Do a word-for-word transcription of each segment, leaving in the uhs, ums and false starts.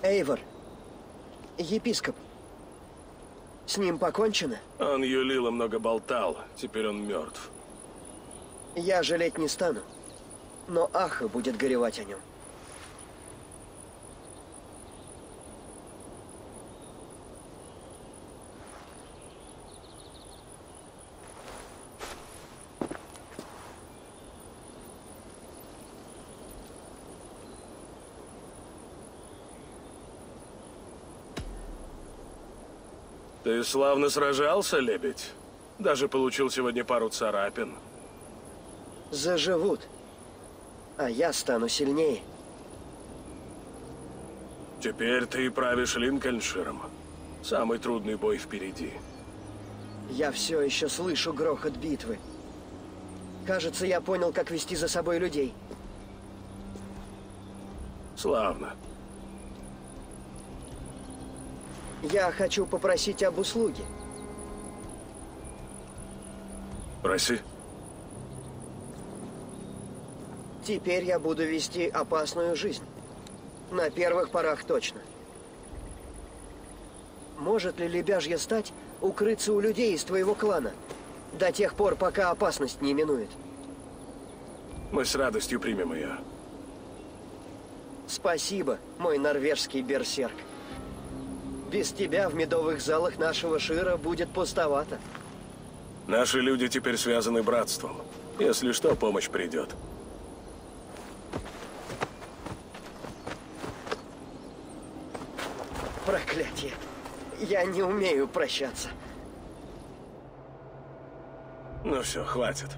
Эйвор. Епископ. С ним покончено? Он юлил и много болтал. Теперь он мертв. Я жалеть не стану. Но Аха будет горевать о нем. Ты славно сражался, лебедь? Даже получил сегодня пару царапин. Заживут. А я стану сильнее. Теперь ты правишь Линкольнширом. Самый трудный бой впереди. Я все еще слышу грохот битвы. Кажется, я понял, как вести за собой людей. Славно. Я хочу попросить об услуге. Проси. Теперь я буду вести опасную жизнь. На первых порах точно. Может ли лебяжья стать укрыться у людей из твоего клана? До тех пор, пока опасность не минует. Мы с радостью примем ее. Спасибо, мой норвежский берсерк. Без тебя в медовых залах нашего Шира будет пустовато. Наши люди теперь связаны братством. Если что, помощь придет. Проклятие. Я не умею прощаться. Ну все, хватит.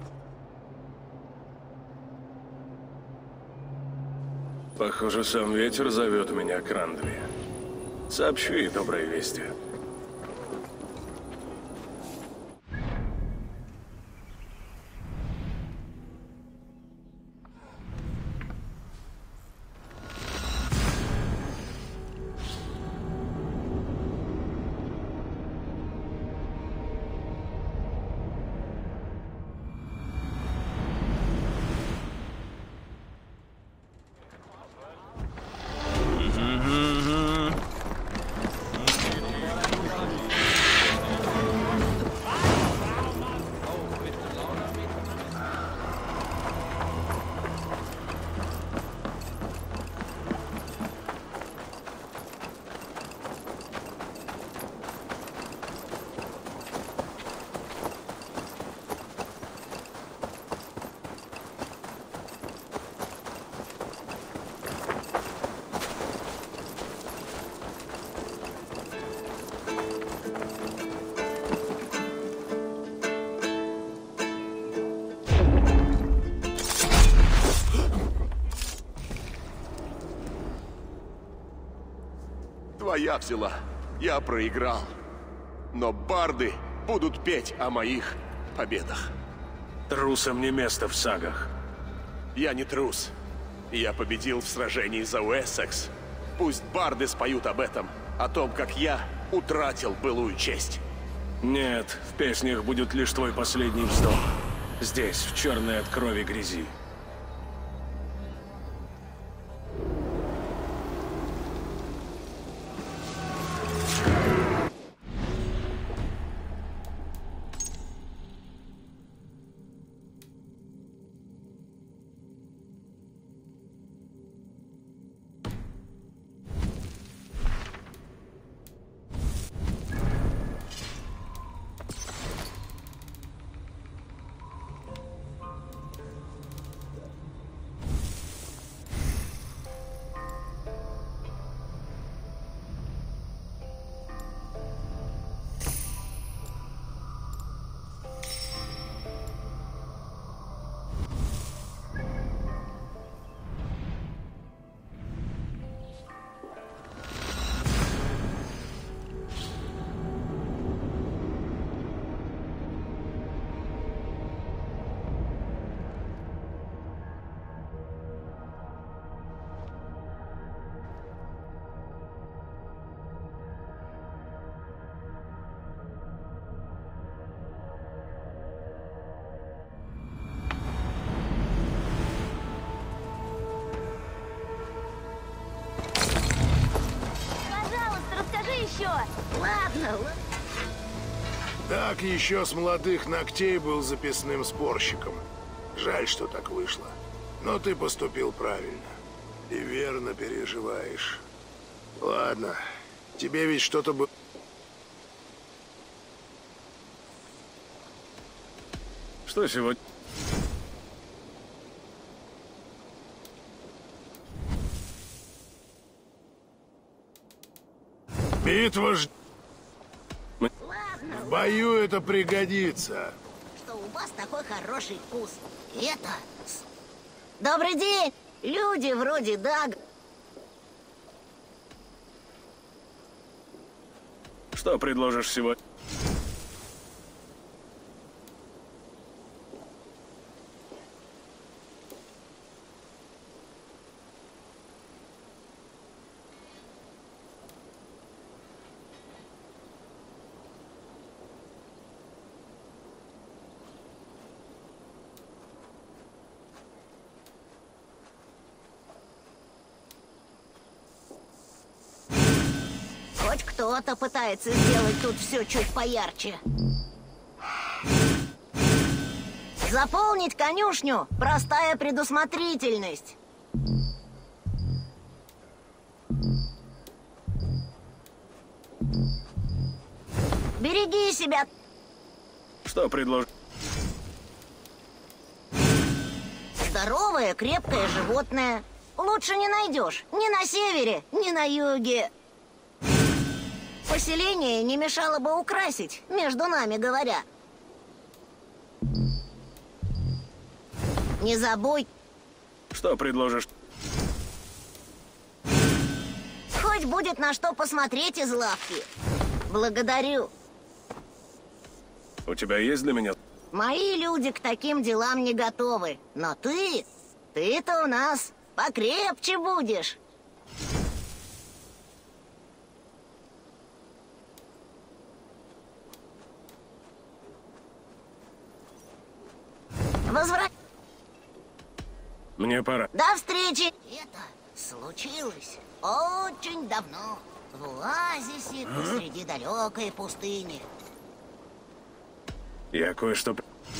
Похоже, сам ветер зовет меня к Рандви. Сообщу ей добрые вести. Твоя взяла. Я проиграл. Но барды будут петь о моих победах. Трусам не место в сагах. Я не трус. Я победил в сражении за Уэссекс. Пусть барды споют об этом, о том, как я утратил былую честь. Нет, в песнях будет лишь твой последний вздох. Здесь, в черной от крови грязи. Ладно, ладно. Так еще с молодых ногтей был записным спорщиком. Жаль, что так вышло. Но ты поступил правильно. И верно переживаешь. Ладно, тебе ведь что-то было... Что сегодня? Битва ж... Ладно, В бою это пригодится. что у вас такой хороший вкус. И это... с- Добрый день! Люди вроде Даг. Что предложишь сегодня? Хоть кто-то пытается сделать тут все чуть поярче. Заполнить конюшню – простая предусмотрительность. Береги себя. Что предложишь? Здоровое, крепкое животное. Лучше не найдешь ни на севере, ни на юге. Поселение не мешало бы украсить, между нами говоря. Не забудь, Что предложишь? хоть будет на что посмотреть из лавки. Благодарю. У тебя есть для меня? Мои люди к таким делам не готовы. Но ты, ты-то у нас покрепче будешь. Возврат... Мне пора. До встречи! Это случилось очень давно. В оазисе посреди далекой пустыни. Я кое-что...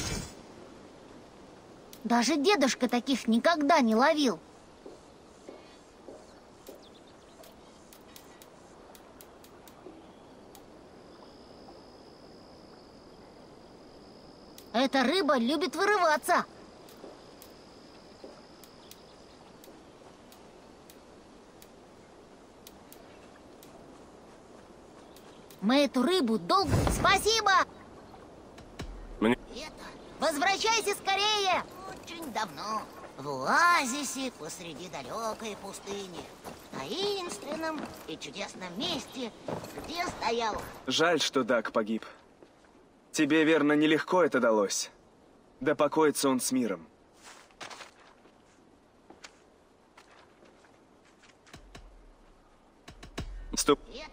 Даже дедушка таких никогда не ловил. Эта рыба любит вырываться. Мы эту рыбу долго... Спасибо! Мне... Это Возвращайся скорее! очень давно. В оазисе посреди далекой пустыни. В таинственном и чудесном месте, где стоял... Жаль, что Даг погиб. Тебе, верно, нелегко это далось. Да покоится он с миром. Ступ... Это...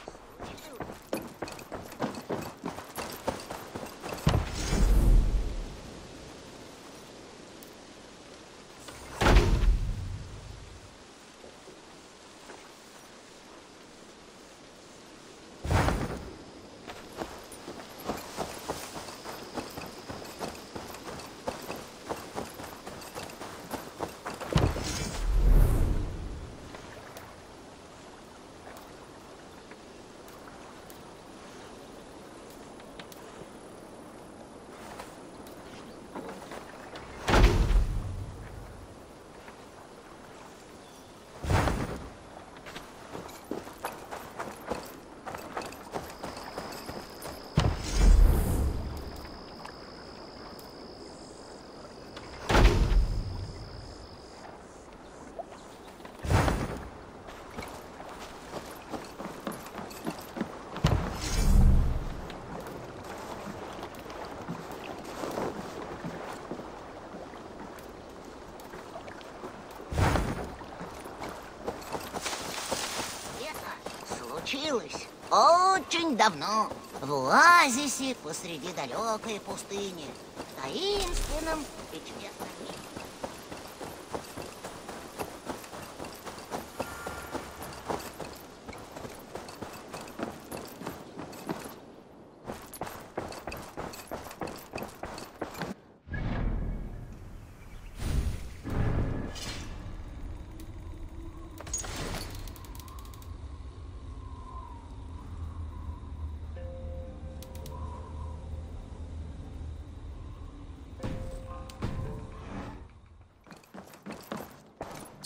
случилось очень давно. В оазисе посреди далекой пустыни. В таинственном и чудесном месте.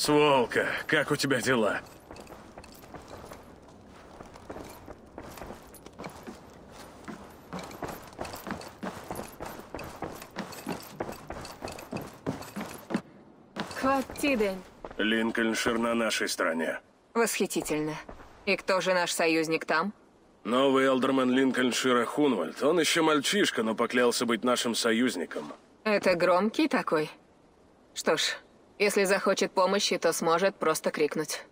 Сволка, как у тебя дела? Хватидень. Линкольншир на нашей стороне. Восхитительно. И кто же наш союзник там? Новый элдермен Линкольншира Хунвальд. Он еще мальчишка, но поклялся быть нашим союзником. Это громкий такой? Что ж, если захочет помощи, то сможет просто крикнуть.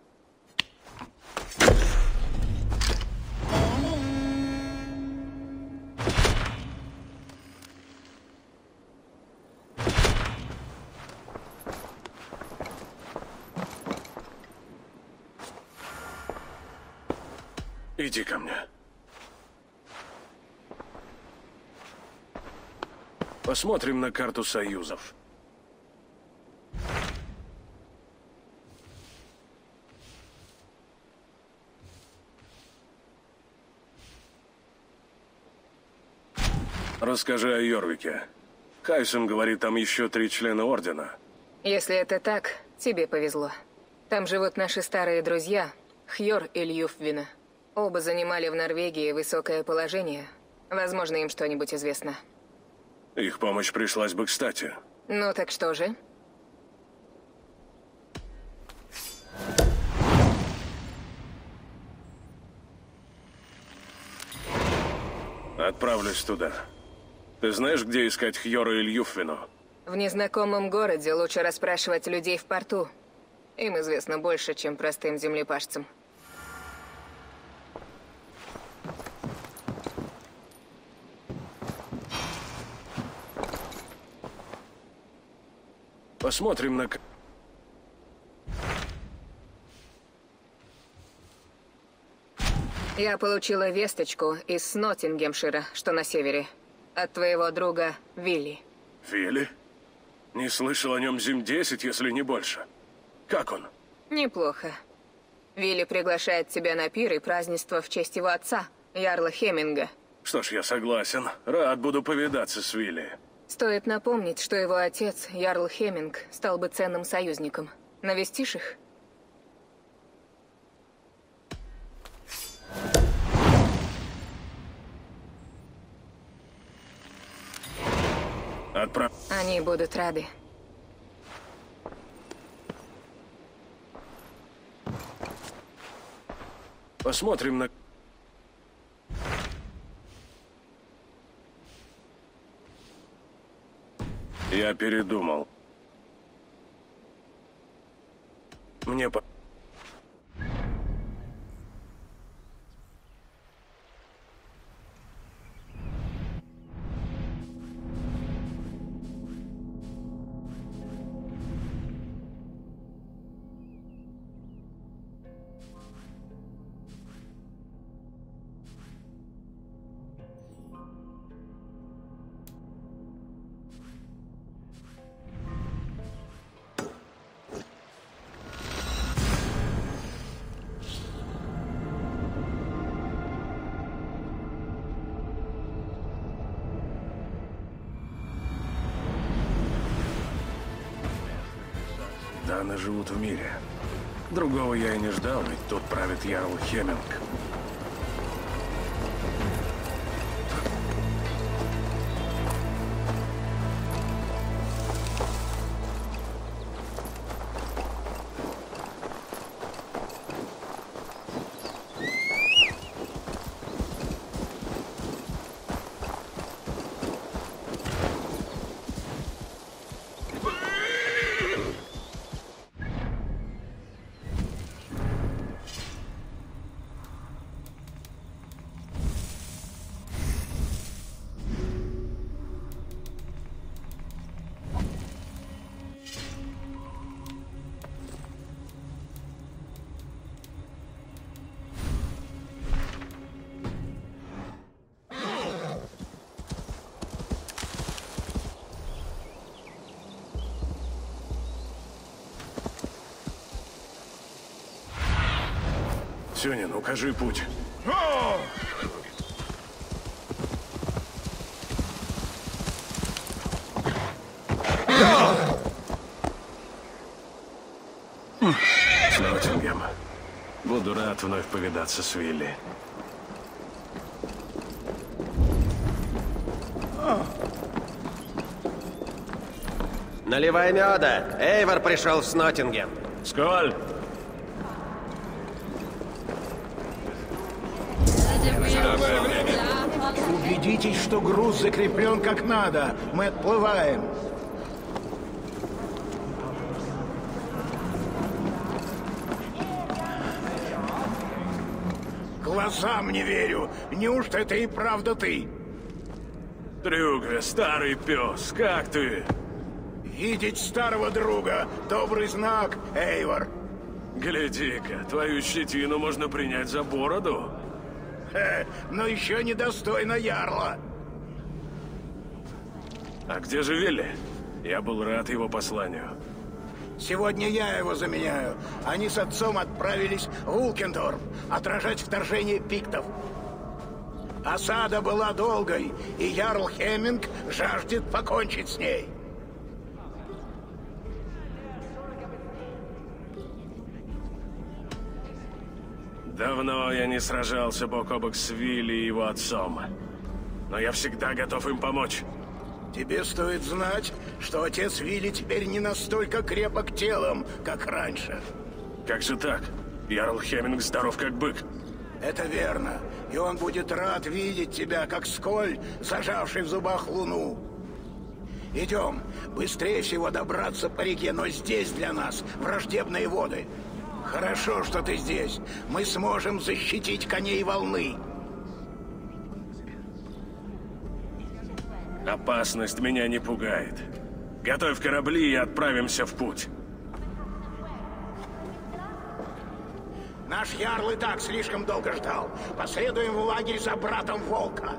Иди ко мне. Посмотрим на карту союзов. Расскажи о Йорвике. Хайсен говорит, там еще три члена Ордена. Если это так, тебе повезло. Там живут наши старые друзья, Хьор и Льюфвина. Оба занимали в Норвегии высокое положение. Возможно, им что-нибудь известно. Их помощь пришлась бы кстати. Ну так что же? Отправлюсь туда. Ты знаешь, где искать Хьора и Льюфвину? В незнакомом городе лучше расспрашивать людей в порту. Им известно больше, чем простым землепашцам. Посмотрим на... к- Я получила весточку из Снотингемшира, что на севере. От твоего друга Вилли. Вилли? Не слышал о нем зим десять, если не больше. Как он? Неплохо. Вилли приглашает тебя на пир и празднество в честь его отца, Ярла Хеминга. Что ж, я согласен. Рад буду повидаться с Вилли. Стоит напомнить, что его отец, Ярл Хеминг, стал бы ценным союзником. Навестишь их? Отправ... Они будут рады. Посмотрим на... Я передумал. Мне по... Даны живут в мире. Другого я и не ждал, ведь тут правит Ярл Хеминг. Сюнин, укажи путь. С Ноттингем. Буду рад вновь повидаться с Вилли. Наливай меда. Эйвор пришел с Ноттингем. Сколь! Убедитесь, что груз закреплен как надо. Мы отплываем. Глазам не верю. Неужто это и правда ты? Трюгве, старый пес, как ты? Видеть старого друга — добрый знак, Эйвор. Гляди-ка, твою щетину можно принять за бороду. Хе, но еще недостойно ярла. А где же Вилли? Я был рад его посланию. Сегодня я его заменяю. Они с отцом отправились в Улкендорф отражать вторжение пиктов. Осада была долгой, и ярл Хеминг жаждет покончить с ней. Давно я не сражался бок о бок с Вилли и его отцом. Но я всегда готов им помочь. Тебе стоит знать, что отец Вилли теперь не настолько крепок телом, как раньше. Как же так? Ярл Хеминг здоров как бык. Это верно. И он будет рад видеть тебя, как сколь, зажавший в зубах луну. Идем. Быстрее всего добраться по реке, но здесь для нас враждебные воды. Хорошо, что ты здесь. Мы сможем защитить коней волны. Опасность меня не пугает. Готовь корабли и отправимся в путь. Наш ярл и так слишком долго ждал. Последуем в лагерь за братом Волка.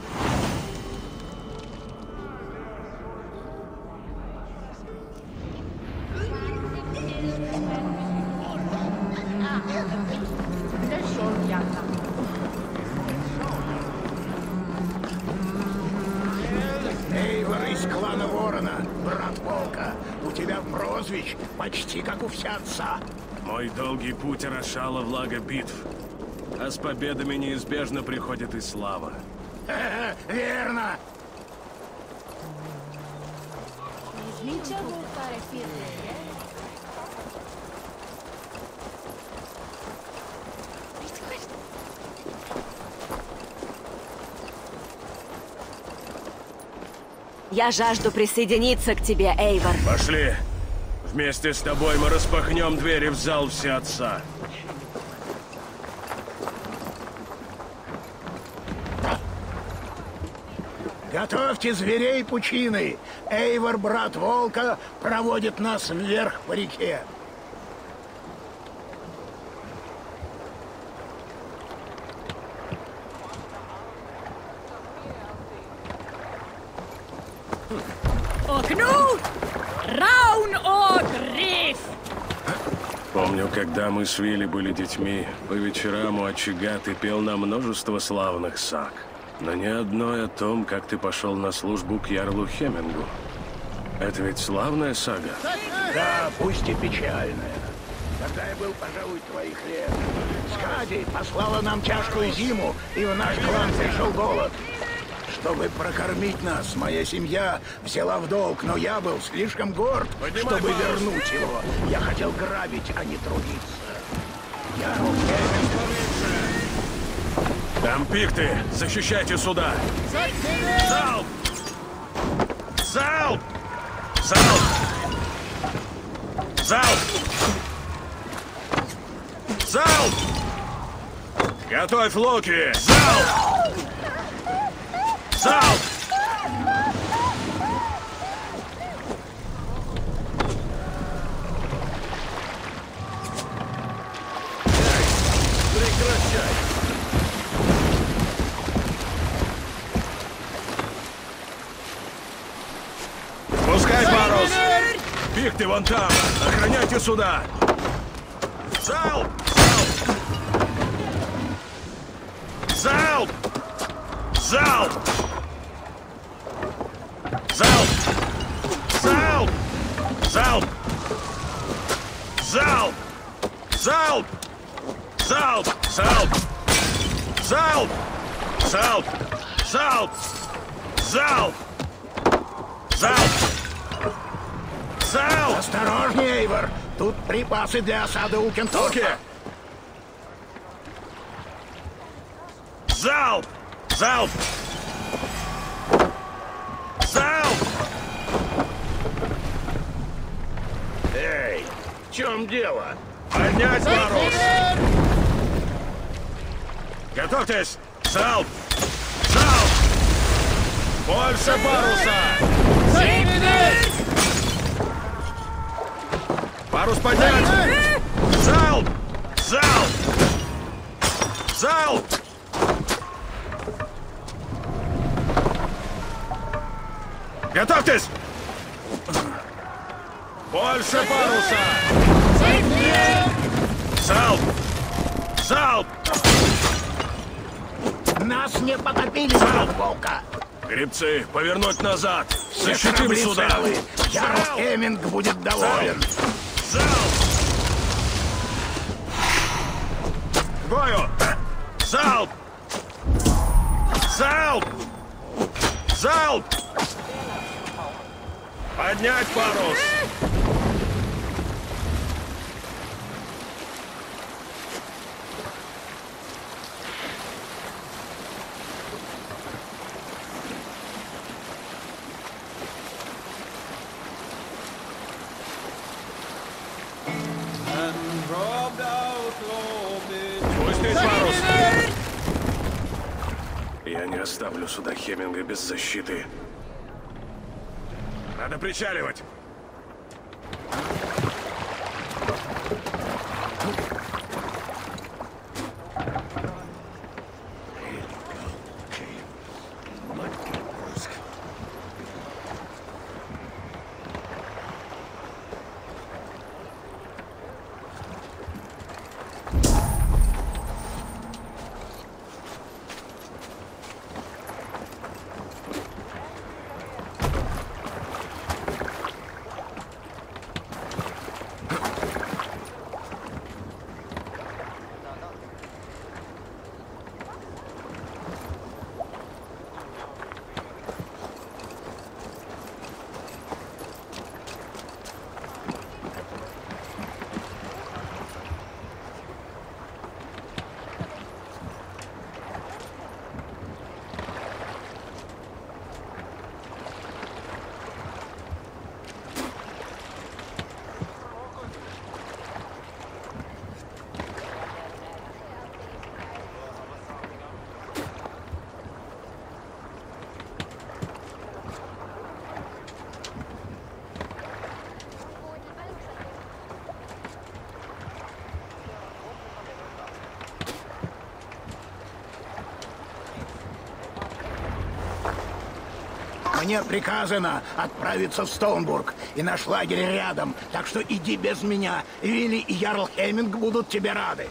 Эйвор из клана Ворона, брат Волка. У тебя прозвищ почти как у всеотца. Мой долгий путь орошала влага битв. А с победами неизбежно приходит и слава. Э, верно. Я жажду присоединиться к тебе, Эйвор. Пошли. Вместе с тобой мы распахнем двери в зал всеотца. Готовьте зверей пучины. Эйвор, брат Волка, проводит нас вверх по реке. Помню, когда мы с Вилли были детьми, по вечерам у очага ты пел нам множество славных саг. Но ни одной о том, как ты пошел на службу к ярлу Хемингу. Это ведь славная сага? Да, пусть и печальная. Когда я был, пожалуй, твоих лет. Скади послала нам тяжкую зиму, и в наш клан пришел голод. Чтобы прокормить нас, моя семья взяла в долг, но я был слишком горд, Поднимай чтобы парус. вернуть его. Я хотел грабить, а не трудиться. Я Там пикты! Защищайте суда! Залп! Залп! Залп! Залп! Залп! Готовь луки! Залп! Залп! Прекращай! Пускай парус! Пикты вон там! Охраняйте суда! Залп! Залп! Залп! Залп! Залп! Залп! Залп! Залп! Залп! Залп! Залп! Залп! Залп! Залп! Залп! Залп! Осторожнее, Эйвор! Тут припасы для осады у Кенторфа. Залп! Залп! Залп! Эй, в чем дело? Поднять парус! Готовьтесь! Залп! Залп! Больше паруса! Парус поднять! Залп! Залп! Залп! Готовьтесь! Больше паруса! Залп! Залп! Нас не потопили, брат Волка! Гребцы, повернуть назад! Все Защитим корабли суда! целы. Ярл Хеминг будет доволен. Залп! К бою! Залп! Залп! Залп! Поднять парус! Спустить парус! Я не оставлю суда Хеминга без защиты. Надо причаливать! Мне приказано отправиться в Стоунбург, и наш лагерь рядом, так что иди без меня. Вилли и Ярл Хеминг будут тебе рады.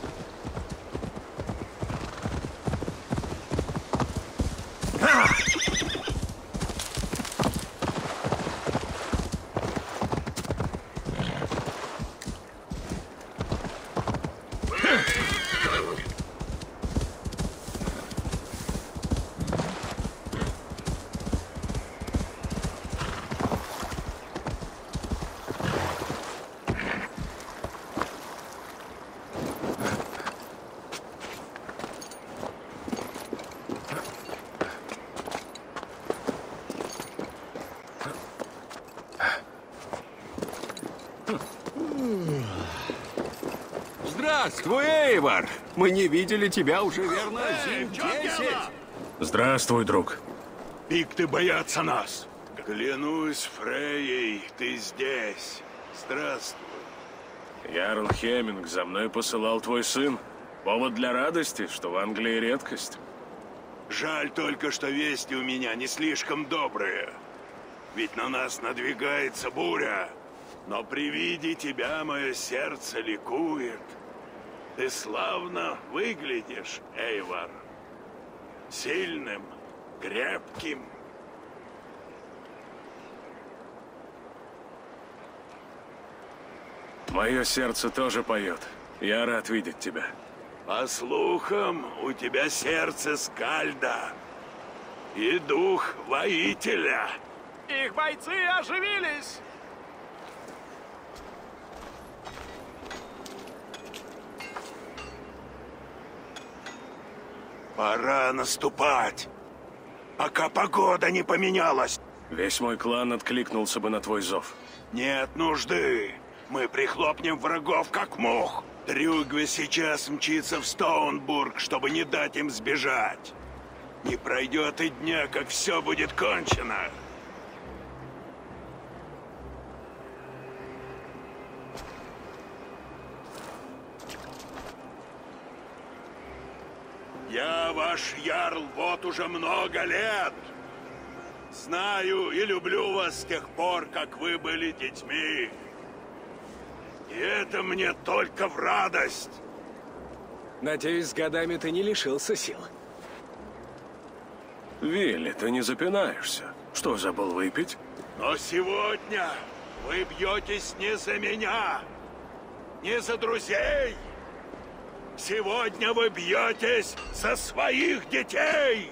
Здравствуй, Эйвор! Мы не видели тебя уже, верно, зим десять. Здравствуй, друг. Пикты боятся нас. Клянусь Фрейей, ты здесь. Здравствуй. Ярл Хеминг за мной посылал твой сын. Повод для радости, что в Англии редкость. Жаль только, что вести у меня не слишком добрые. Ведь на нас надвигается буря. Но при виде тебя мое сердце ликует. Ты славно выглядишь, Эйвор. Сильным, крепким. Мое сердце тоже поет. Я рад видеть тебя. По слухам, у тебя сердце скальда и дух воителя. Их бойцы оживились! Пора наступать, пока погода не поменялась. Весь мой клан откликнулся бы на твой зов. Нет нужды. Мы прихлопнем врагов, как мух. Трюгве сейчас мчится в Стоунбург, чтобы не дать им сбежать. Не пройдет и дня, как все будет кончено. Я ваш ярл вот уже много лет. Знаю и люблю вас с тех пор, как вы были детьми. И это мне только в радость. Надеюсь, с годами ты не лишился сил. Вилли, ты не запинаешься. Что, забыл выпить? Но сегодня вы бьетесь не за меня, не за друзей. Сегодня вы бьетесь за своих детей.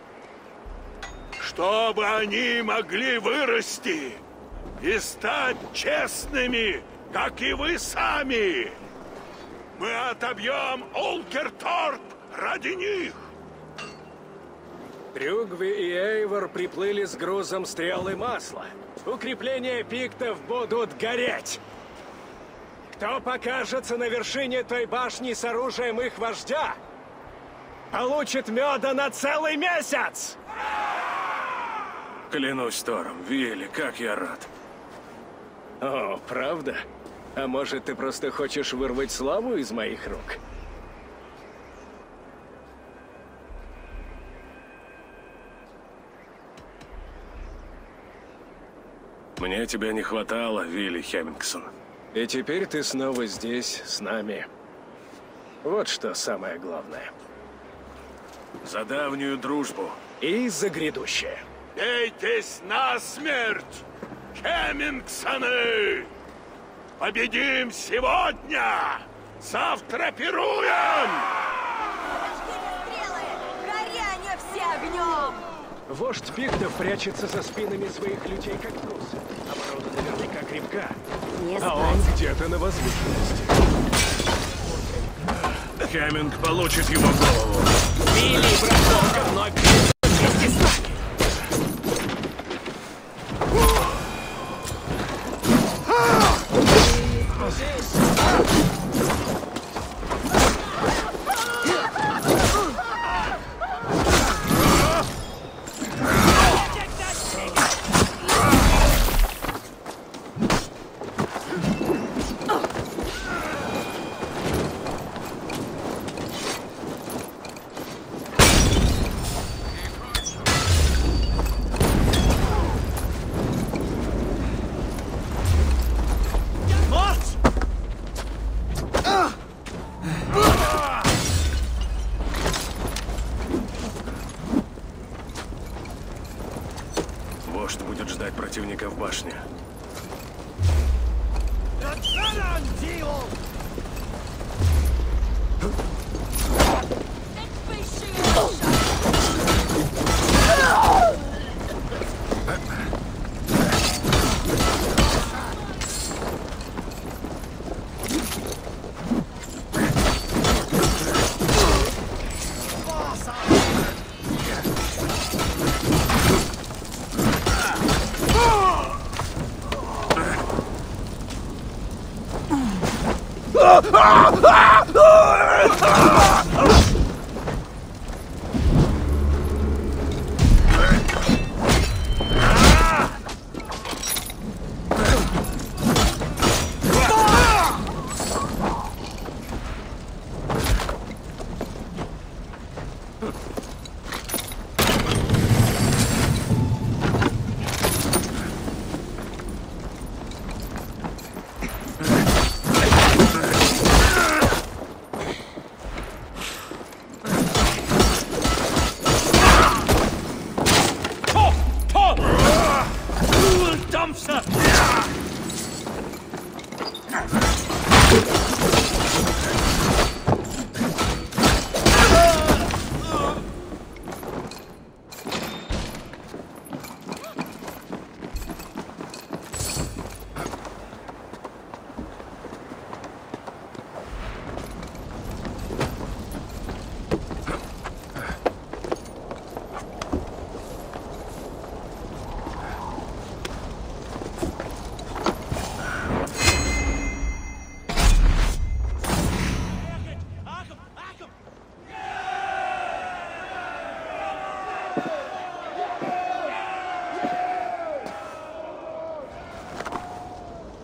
Чтобы они могли вырасти и стать честными, как и вы сами. Мы отобьем Олкерторп ради них. Трюгви и Эйвор приплыли с грузом стрел и масла. Укрепления пиктов будут гореть. Кто покажется на вершине той башни с оружием их вождя, получит меда на целый месяц! Клянусь Тором, Вилли, как я рад. О, правда? А может, ты просто хочешь вырвать славу из моих рук? Мне тебя не хватало, Вилли Хеммингсон. И теперь ты снова здесь, с нами. Вот что самое главное. За давнюю дружбу. И за грядущее. Бейтесь насмерть, Хеммингсоны! Победим сегодня! Завтра пируем! Стрелы! Гори они все огнем! Вождь пиктов прячется за спинами своих людей, как трус. Оборона наверняка крепка. Не а он где-то на возвышенности. Хемминг получит его в голову. Вилли, браток, говно! Вместе с нами! Вождь будет ждать противника в башне.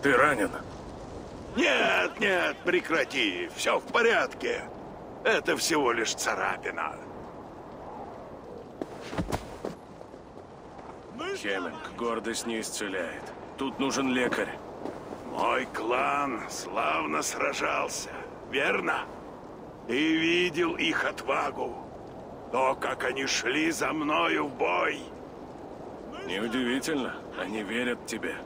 Ты ранен? Нет, нет, прекрати. Все в порядке. Это всего лишь царапина. Хеминг, гордость не исцеляет. Тут нужен лекарь. Мой клан славно сражался, верно? Ты видел их отвагу. То, как они шли за мною в бой. Неудивительно. Они верят тебе.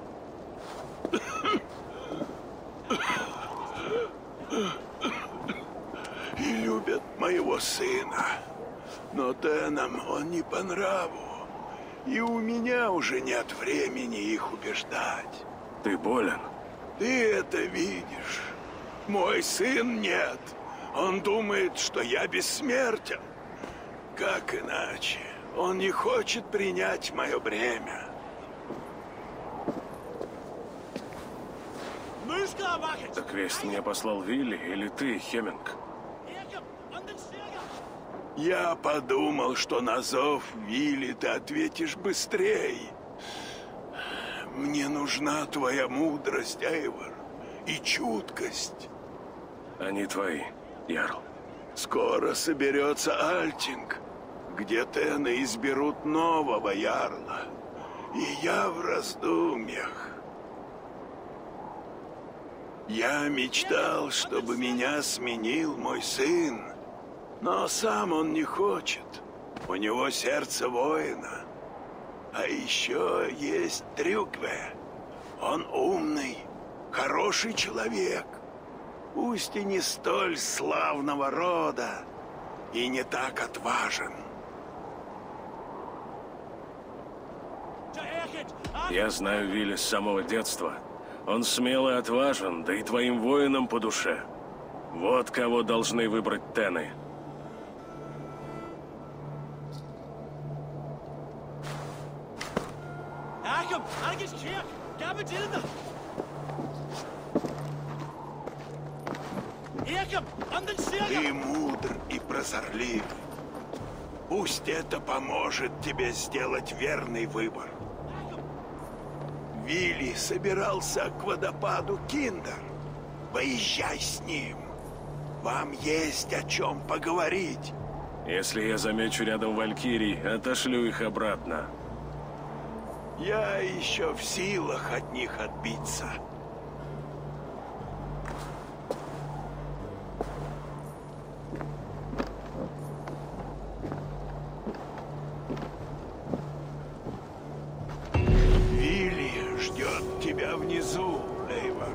И любят моего сына. Но Тенам он не по нраву. И у меня уже нет времени их убеждать. Ты болен? Ты это видишь. Мой сын нет. Он думает, что я бессмертен. Как иначе? Он не хочет принять мое бремя. Так весть мне послал Вилли или ты, Хеминг? Я подумал, что на зов Вилли ты ответишь быстрее. Мне нужна твоя мудрость, Эйвор, и чуткость. Они твои, Ярл. Скоро соберется Альтинг, где Тены изберут нового Ярла. И я в раздумьях. Я мечтал, чтобы меня сменил мой сын. Но сам он не хочет. У него сердце воина. А еще есть Трюкве. Он умный, хороший человек. Пусть и не столь славного рода, и не так отважен. Я знаю Вилли с самого детства. Он смел и отважен, да и твоим воинам по душе. Вот кого должны выбрать Тены. Ты мудр и прозорлив. Пусть это поможет тебе сделать верный выбор. Вилли собирался к водопаду Киндер. Поезжай с ним. Вам есть о чем поговорить. Если я замечу рядом валькирий, отошлю их обратно. Я еще в силах от них отбиться. Вилли ждет тебя внизу, Эйвор.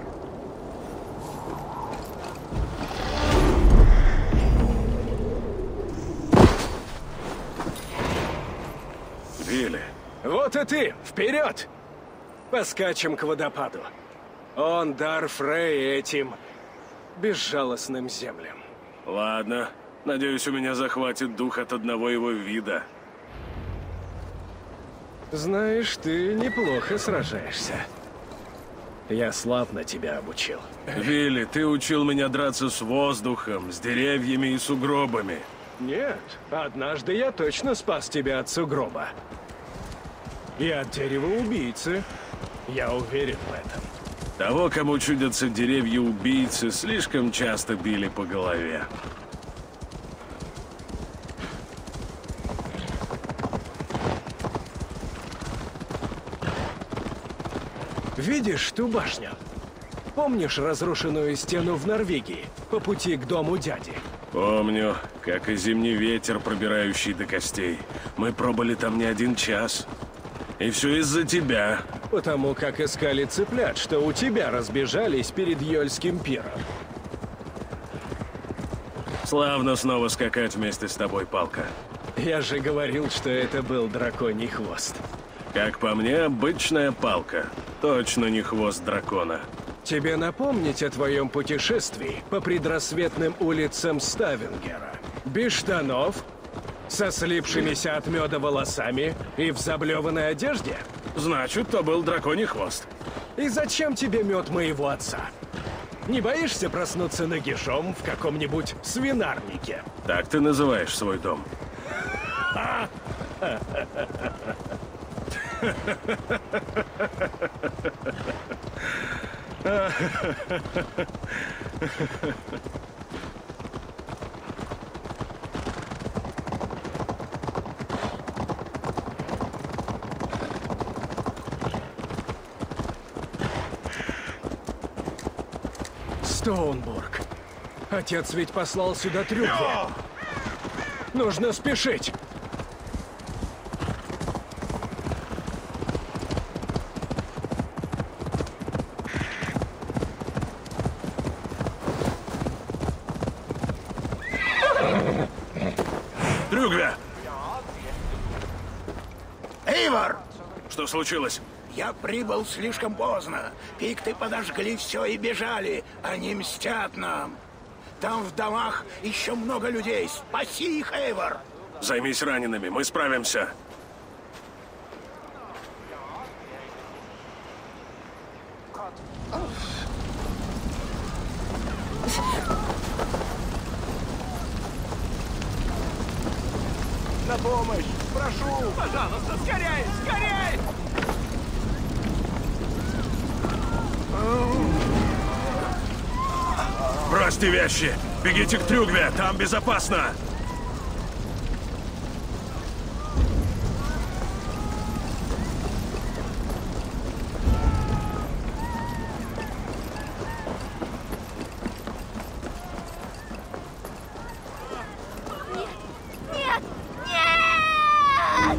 Вилли. Вот и ты! Вперед! Поскачем к водопаду. Он дар Фрей этим безжалостным землям. Ладно. Надеюсь, у меня захватит дух от одного его вида. Знаешь, ты неплохо сражаешься. Я славно тебя обучил. Вилли, ты учил меня драться с воздухом, с деревьями и сугробами. Нет, однажды я точно спас тебя от сугроба. И от дерева-убийцы. Я уверен в этом. Того, кому чудятся деревья-убийцы, слишком часто били по голове. Видишь ту башню? Помнишь разрушенную стену в Норвегии по пути к дому дяди? Помню, как и зимний ветер, пробирающий до костей. Мы пробыли там не один час. И все из-за тебя. Потому как искали цыплят, что у тебя разбежались перед Йольским пиром. Славно снова скакать вместе с тобой, Палка. Я же говорил, что это был драконий хвост. Как по мне, обычная палка. Точно не хвост дракона. Тебе напомнить о твоем путешествии по предрассветным улицам Ставенгера? Без штанов? Со слипшимися от меда волосами и в заблеванной одежде? Значит, то был драконий хвост. И зачем тебе мед моего отца? Не боишься проснуться нагишом в каком-нибудь свинарнике? Так ты называешь свой дом? Стоунбург. Отец ведь послал сюда Трюгве. Нужно спешить. Трюгве! Эйвор! Что случилось? Я прибыл слишком поздно. Пикты подожгли все и бежали. Они мстят нам. Там в домах еще много людей. Спаси их, Эйвор! Займись ранеными, мы справимся. На помощь! Прошу! Пожалуйста, скорей! Скорей! Бросьте вещи! Бегите к Трюгве, там безопасно! Нет! Нет!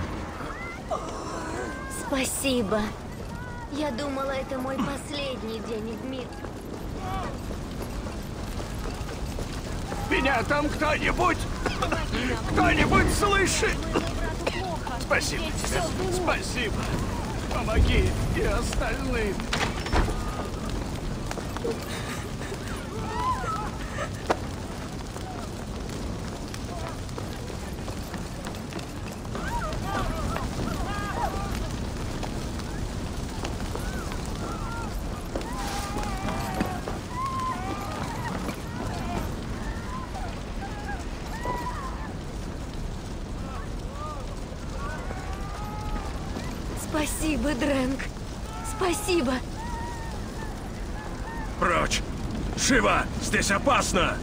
Спасибо. Я думала, это мой последний день в мире. Меня там кто-нибудь... Кто-нибудь слышит? Спасибо тебе. Спасибо. Помоги и остальным. Спасибо, Дрэнк. Спасибо. Прочь! Живо! Здесь опасно!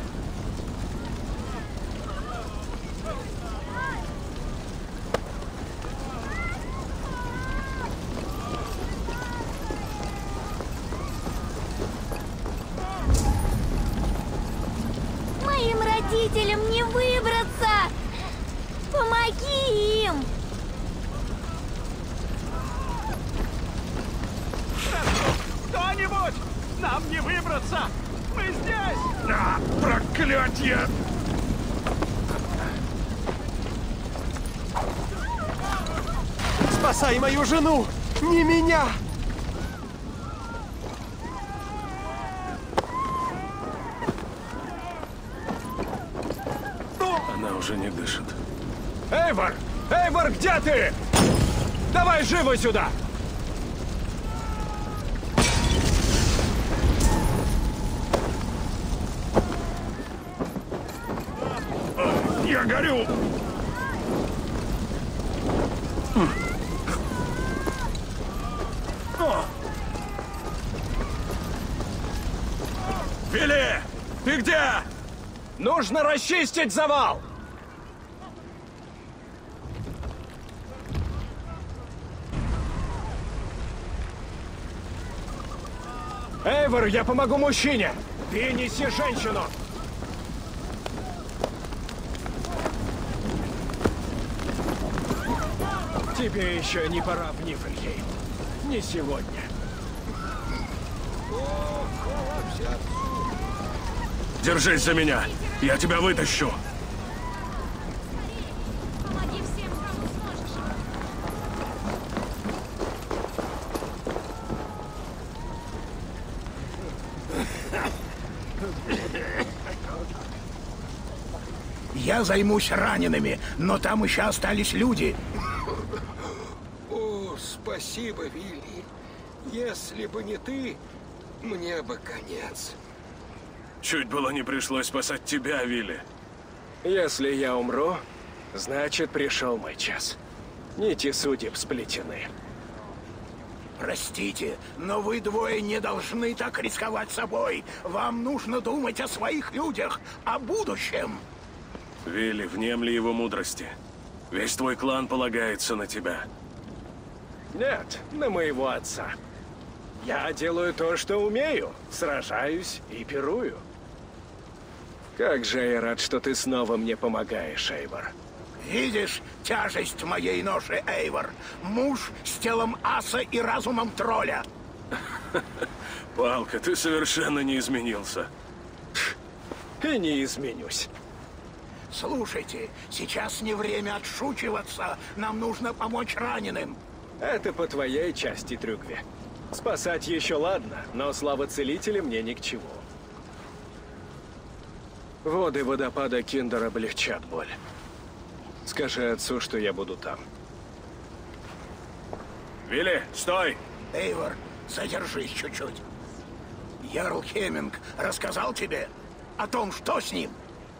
Моим родителям не выбраться! Помоги им! Кто-нибудь! Нам не выбраться! Мы здесь! А, проклятье! Спасай мою жену! Не меня! Она уже не дышит. Эйвор! Эйвор, где ты? Давай живо сюда! Я горю! Вилли! Ты где? Нужно расчистить завал! Эйвор, я помогу мужчине! Ты неси женщину! Тебе еще не пора в Нифльхейм. Не сегодня. Держись за меня! Я тебя вытащу! Помоги всем, кому сможешь. Я займусь ранеными, но там еще остались люди. О, спасибо, Вилли. Если бы не ты, мне бы конец. Чуть было не пришлось спасать тебя, Вилли. Если я умру, значит, пришел мой час. Нити судеб сплетены. Простите, но вы двое не должны так рисковать собой. Вам нужно думать о своих людях, о будущем. Вилли, внемли его мудрости. Весь твой клан полагается на тебя. Нет, на моего отца. Я делаю то, что умею. Сражаюсь и пирую. Как же я рад, что ты снова мне помогаешь, Эйвор. Видишь тяжесть моей ноши, Эйвор? Муж с телом аса и разумом тролля. Палка, ты совершенно не изменился. И не изменюсь. Слушайте, сейчас не время отшучиваться. Нам нужно помочь раненым. Это по твоей части, Трюгве. Спасать еще ладно, но слава целителя мне ни к чему. Воды водопада Киндер облегчат боль. Скажи отцу, что я буду там. Вилли, стой! Эйвор, задержись чуть-чуть. Ярл Хеминг рассказал тебе о том, что с ним?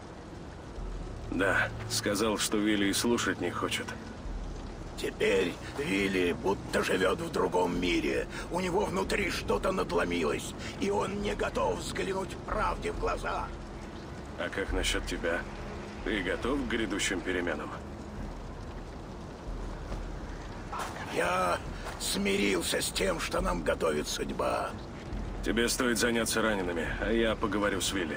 Да, сказал, что Вилли и слушать не хочет. Теперь Вилли будто живет в другом мире. У него внутри что-то надломилось, и он не готов взглянуть правде в глаза. А как насчет тебя? Ты готов к грядущим переменам? Я смирился с тем, что нам готовит судьба. Тебе стоит заняться ранеными, а я поговорю с Вилли.